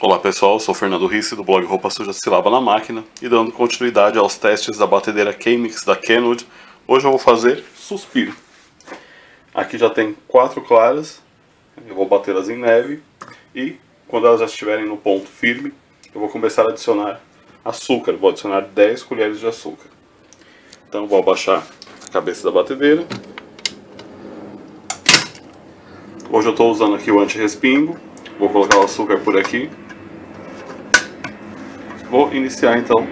Olá pessoal, sou Fernando Risse do blog Roupa Suja Se Lava na Máquina e dando continuidade aos testes da batedeira K-Mix da Kenwood, hoje eu vou fazer suspiro. Aqui já tem 4 claras, eu vou batê-las em neve e quando elas já estiverem no ponto firme, eu vou começar a adicionar açúcar, vou adicionar 10 colheres de açúcar. Então vou abaixar a cabeça da batedeira. Hoje eu estou usando aqui o anti-respingo, vou colocar o açúcar por aqui. Vou iniciar então.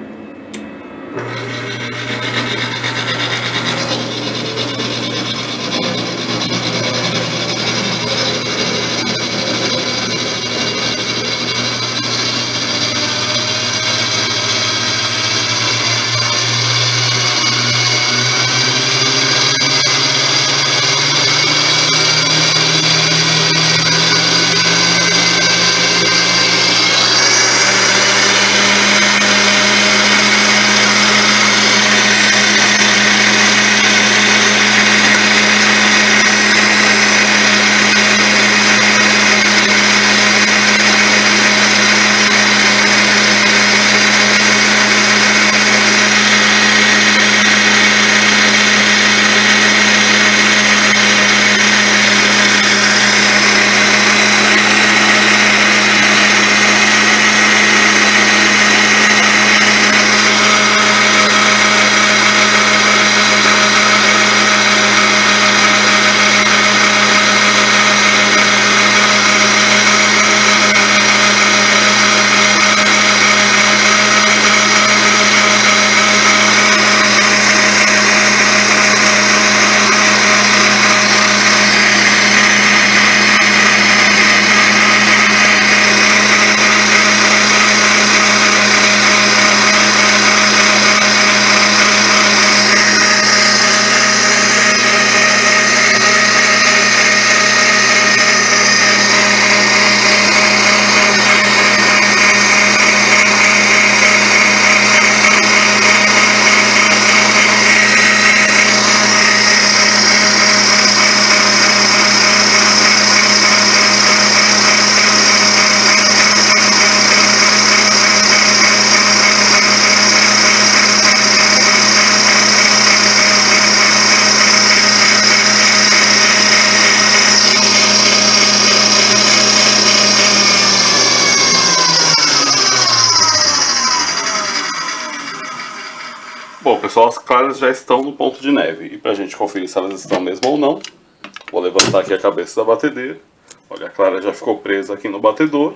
Bom pessoal, as claras já estão no ponto de neve e para a gente conferir se elas estão mesmo ou não, vou levantar aqui a cabeça da batedeira. Olha, a clara já ficou presa aqui no batedor,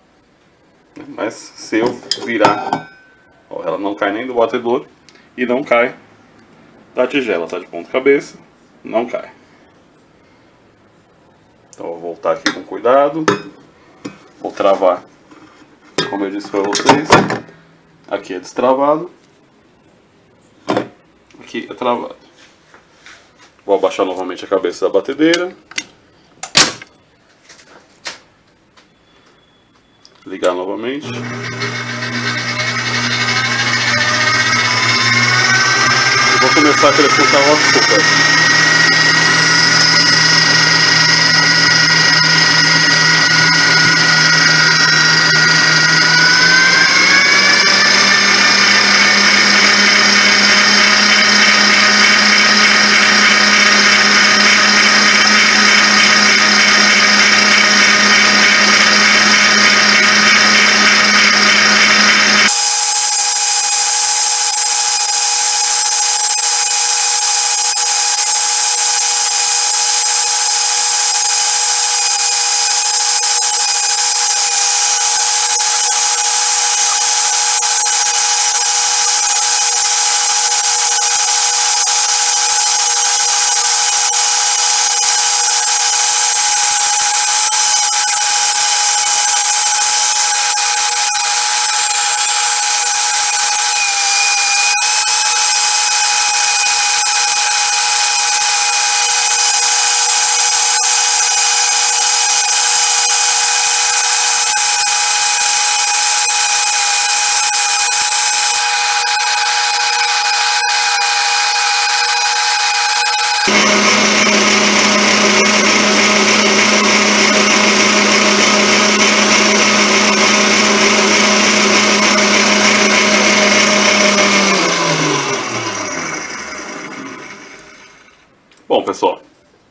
mas se eu virar, ó, ela não cai nem do batedor e não cai da tigela, tá de ponta cabeça, não cai. Então eu vou voltar aqui com cuidado, vou travar, como eu disse para vocês, aqui é destravado. Aqui é travado. Vou abaixar novamente a cabeça da batedeira. Ligar novamente. E vou começar a acrescentar o açúcar.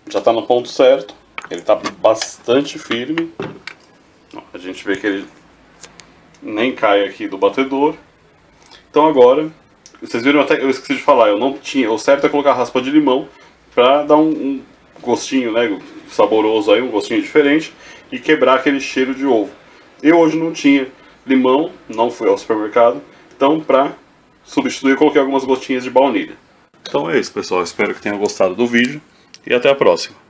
já está no ponto certo. Ele está bastante firme. A gente vê que ele nem cai aqui do batedor. Então agora, vocês viram até, eu esqueci de falar, eu não tinha, o certo é colocar raspa de limão para dar um gostinho, né, saboroso aí, um gostinho diferente e quebrar aquele cheiro de ovo. Eu hoje não tinha limão, não fui ao supermercado, então para substituir eu coloquei algumas gotinhas de baunilha. Então é isso, pessoal, espero que tenham gostado do vídeo e até a próxima.